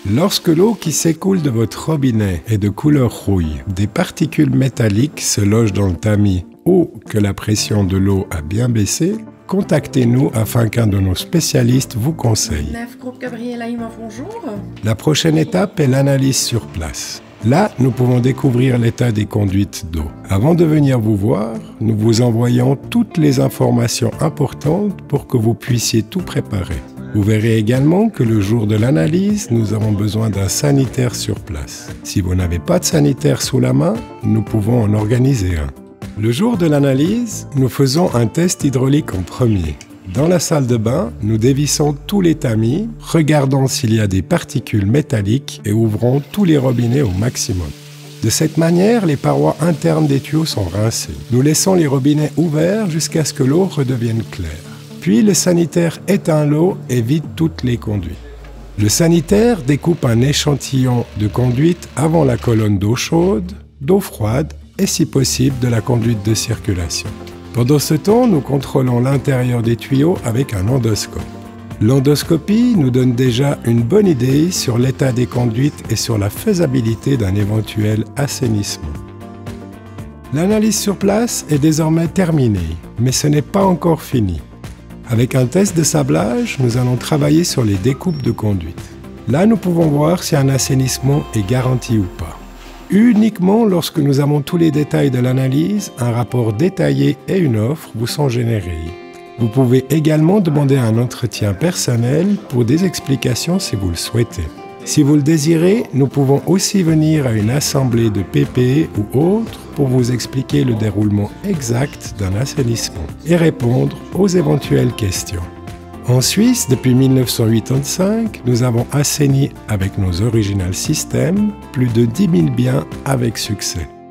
Lorsque l'eau qui s'écoule de votre robinet est de couleur rouille, des particules métalliques se logent dans le tamis ou que la pression de l'eau a bien baissé, contactez-nous afin qu'un de nos spécialistes vous conseille. Nef Groupe Gabriela Iman, bonjour. La prochaine étape est l'analyse sur place. Là, nous pouvons découvrir l'état des conduites d'eau. Avant de venir vous voir, nous vous envoyons toutes les informations importantes pour que vous puissiez tout préparer. Vous verrez également que le jour de l'analyse, nous avons besoin d'un sanitaire sur place. Si vous n'avez pas de sanitaire sous la main, nous pouvons en organiser un. Le jour de l'analyse, nous faisons un test hydraulique en premier. Dans la salle de bain, nous dévissons tous les tamis, regardons s'il y a des particules métalliques et ouvrons tous les robinets au maximum. De cette manière, les parois internes des tuyaux sont rincées. Nous laissons les robinets ouverts jusqu'à ce que l'eau redevienne claire. Puis le sanitaire éteint l'eau et vide toutes les conduites. Le sanitaire découpe un échantillon de conduite avant la colonne d'eau chaude, d'eau froide et si possible de la conduite de circulation. Pendant ce temps, nous contrôlons l'intérieur des tuyaux avec un endoscope. L'endoscopie nous donne déjà une bonne idée sur l'état des conduites et sur la faisabilité d'un éventuel assainissement. L'analyse sur place est désormais terminée, mais ce n'est pas encore fini. Avec un test de sablage, nous allons travailler sur les découpes de conduite. Là, nous pouvons voir si un assainissement est garanti ou pas. Uniquement lorsque nous avons tous les détails de l'analyse, un rapport détaillé et une offre vous sont générés. Vous pouvez également demander un entretien personnel pour des explications si vous le souhaitez. Si vous le désirez, nous pouvons aussi venir à une assemblée de PPE ou autre pour vous expliquer le déroulement exact d'un assainissement et répondre aux éventuelles questions. En Suisse, depuis 1985, nous avons assaini avec nos Original Systems plus de 10 000 biens avec succès.